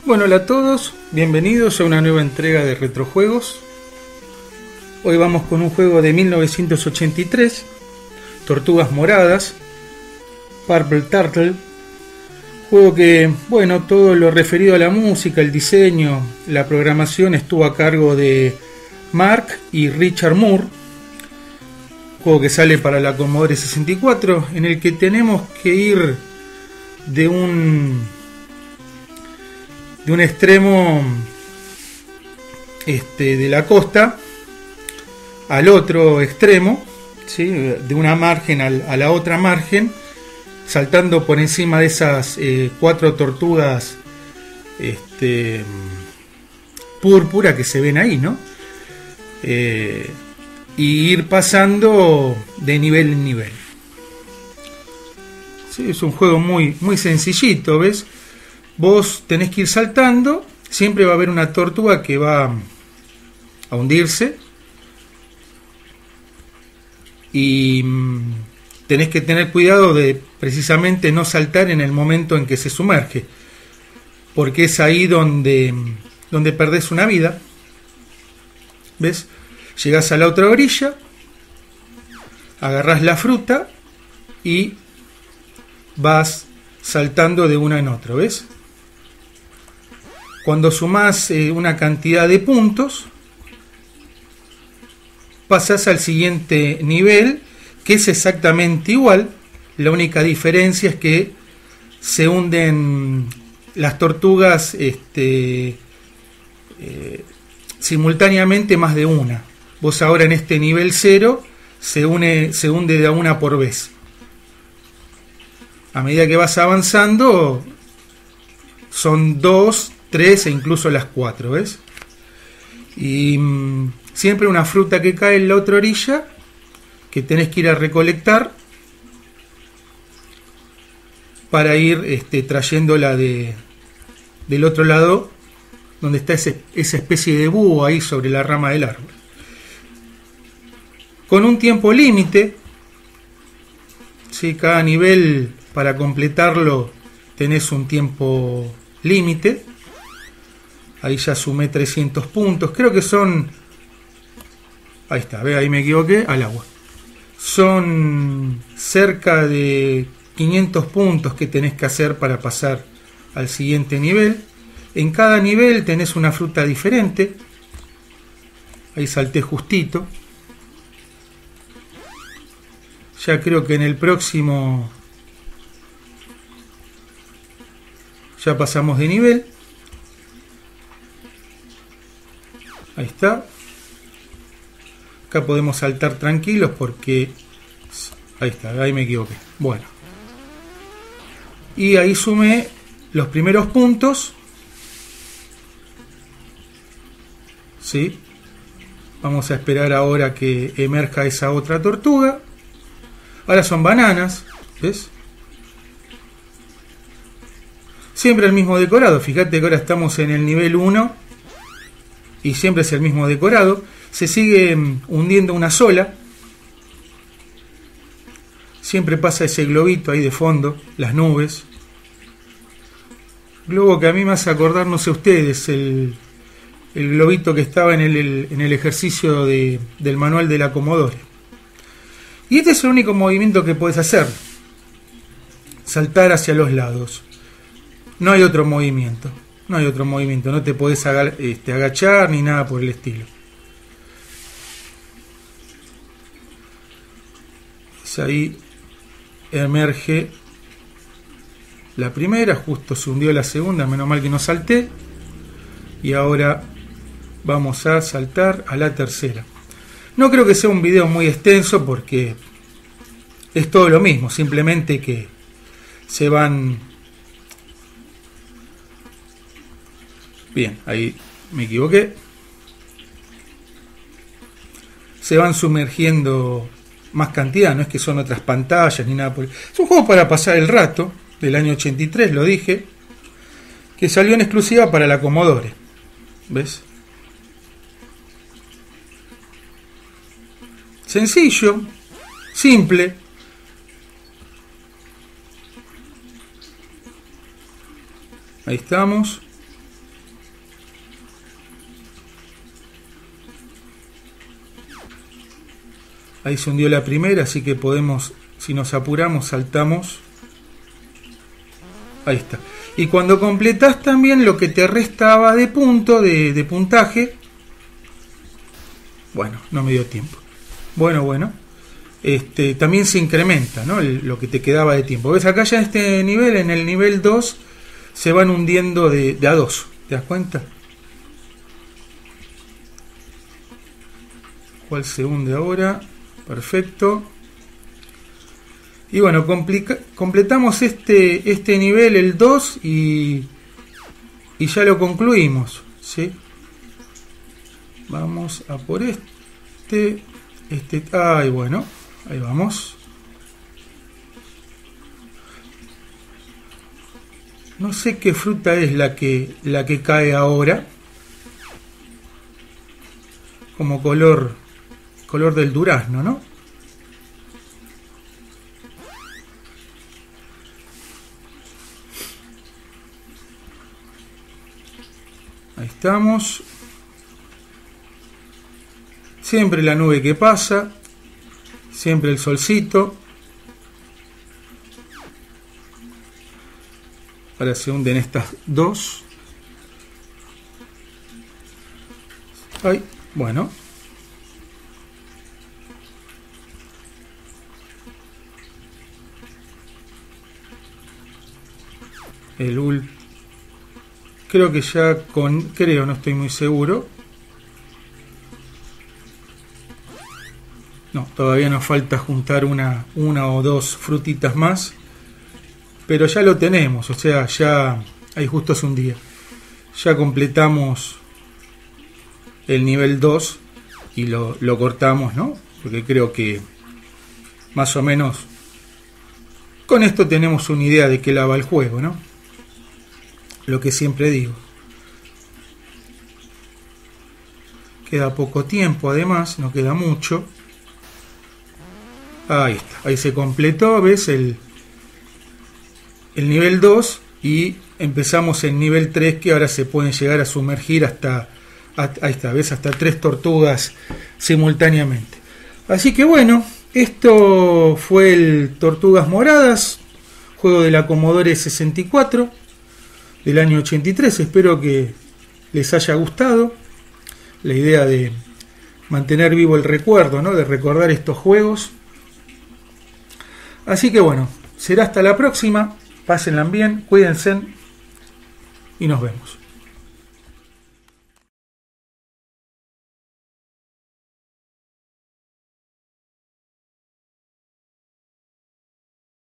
Bueno, hola a todos, bienvenidos a una nueva entrega de Retrojuegos. Hoy vamos con un juego de 1983, Tortugas Moradas, Purple Turtle. Juego que, bueno, todo lo referido a la música, el diseño, la programación estuvo a cargo de Mark y Richard Moore. Juego que sale para la Commodore 64, en el que tenemos que ir de un extremo de la costa al otro extremo, ¿sí? De una margen a la otra margen, saltando por encima de esas 4 tortugas púrpura que se ven ahí, ¿no? Y ir pasando de nivel en nivel. Sí, es un juego muy sencillito, ¿ves? Vos tenés que ir saltando, siempre va a haber una tortuga que va a hundirse y tenés que tener cuidado de precisamente no saltar en el momento en que se sumerge, porque es ahí donde perdés una vida. ¿Ves? Llegás a la otra orilla, agarrás la fruta y vas saltando de una en otra, ¿ves? Cuando sumás una cantidad de puntos, pasás al siguiente nivel, que es exactamente igual. La única diferencia es que se hunden las tortugas simultáneamente más de una. Vos ahora en este nivel 0 se hunde de a una por vez. A medida que vas avanzando son 2, 3 e incluso las 4, ¿ves? Y siempre una fruta que cae en la otra orilla que tenés que ir a recolectar para ir trayéndola del otro lado, donde está esa especie de búho ahí sobre la rama del árbol. Con un tiempo límite, ¿sí? Cada nivel para completarlo tenés un tiempo límite. Ahí ya sumé 300 puntos, creo que son, ahí está, ve, ahí me equivoqué, al agua. Son cerca de 500 puntos que tenés que hacer para pasar al siguiente nivel. En cada nivel tenés una fruta diferente. Ahí salté justito. Ya creo que en el próximo ya pasamos de nivel. Ahí está. Acá podemos saltar tranquilos porque ahí está, ahí me equivoqué. Bueno. Y ahí sumé los primeros puntos. ¿Sí? Vamos a esperar ahora que emerja esa otra tortuga. Ahora son bananas, ¿ves? Siempre el mismo decorado. Fíjate que ahora estamos en el nivel 1 y siempre es el mismo decorado. Se sigue hundiendo una sola. Siempre pasa ese globito ahí de fondo, las nubes. Globo que a mí me hace acordar, no sé ustedes, el globito que estaba en el ejercicio del manual de la Commodore. Y este es el único movimiento que puedes hacer: saltar hacia los lados. No hay otro movimiento. No te podés agachar ni nada por el estilo. Ahí emerge la primera, justo se hundió la segunda, menos mal que no salté. Y ahora vamos a saltar a la tercera. No creo que sea un video muy extenso porque es todo lo mismo, simplemente que se van... Bien, ahí me equivoqué. Se van sumergiendo más cantidad, no es que son otras pantallas ni nada por... Es un juego para pasar el rato, del año 83, lo dije, que salió en exclusiva para la Commodore. ¿Ves? Sencillo, simple. Ahí estamos. Ahí se hundió la primera, así que podemos, si nos apuramos, saltamos. Ahí está. Y cuando completás también lo que te restaba de punto, de puntaje. Bueno, no me dio tiempo. Bueno. También se incrementa, ¿no? Lo que te quedaba de tiempo. ¿Ves? Acá ya en este nivel, en el nivel 2, se van hundiendo de a 2. ¿Te das cuenta? ¿Cuál se hunde ahora? Perfecto. Y bueno, completamos este nivel, el 2, y ya lo concluimos, ¿sí? Vamos a por ay, bueno, ahí vamos. No sé qué fruta es la que cae ahora. Como color del durazno, ¿no? Ahí estamos. Siempre la nube que pasa. Siempre el solcito. Ahora se hunden estas dos. Ay, bueno. Creo que ya no estoy muy seguro. No, todavía nos falta juntar una o dos frutitas más. Pero ya lo tenemos, o sea, ya ahí justo hace un día. Ya completamos el nivel 2 y lo cortamos, ¿no? Porque creo que más o menos con esto tenemos una idea de qué va el juego, ¿no? Lo que siempre digo. Queda poco tiempo, además, no queda mucho. Ahí está, ahí se completó, ¿ves? El nivel 2 y empezamos el nivel 3, que ahora se pueden llegar a sumergir ahí está, ¿ves? Hasta 3 tortugas simultáneamente. Así que bueno, esto fue el Tortugas Moradas, juego de la Commodore 64 del año 83. Espero que les haya gustado la idea de mantener vivo el recuerdo, ¿no? De recordar estos juegos. Así que bueno, será hasta la próxima. Pásenla bien, cuídense y nos vemos.